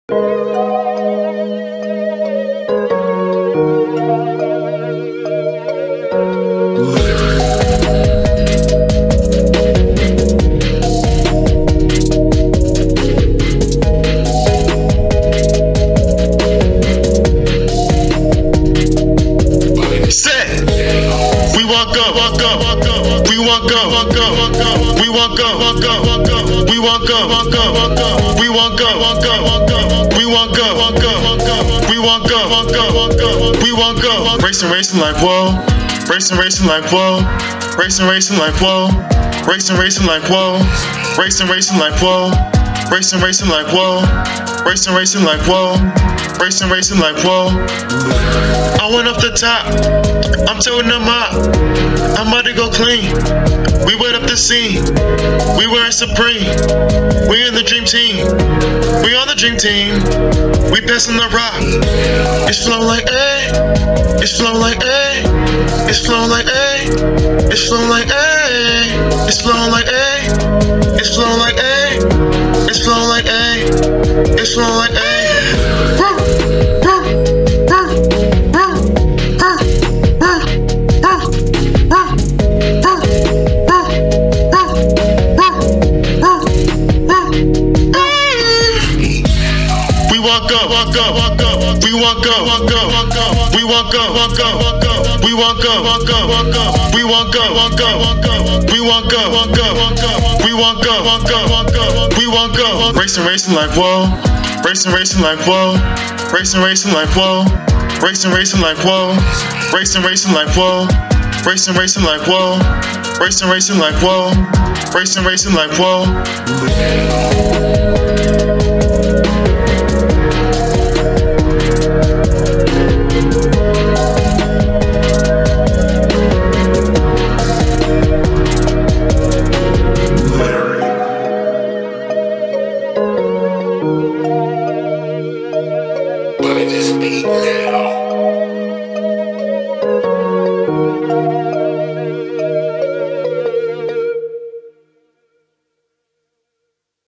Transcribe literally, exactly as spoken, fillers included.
Racing, racing like whoa, racing, racing like whoa, racing, racing like whoa, racing, racing like whoa, racing, racing like whoa, racing, racing like whoa, racing, racing like whoa, racing, racing like whoa. I went off the top, I'm toting them up, I'm about to go clean. We wet up the scene, we wearing Supreme, we in the dream team, we on the dream team, we passing the rock. It's flow like A, it's flow like A, it's flow like A, it's flow like A, it's flow like A, it's flow like A, it's flow like A, it's flow like A. Walk up, walk up, we walk up, walk up, walk up, we walk up, walk up, walk up, we walk up, walk up, walk up, we walk up, walk up, walk up, we walk up, walk up, walk up, we walk up, walk up, walk up, we walk up. Racing, racing like whoa, racing, racing like whoa, racing, racing like whoa, racing, racing like whoa, racing, racing like whoa, racing, racing like whoa, racing, racing like whoa, racing, racing like whoa. But it is me now.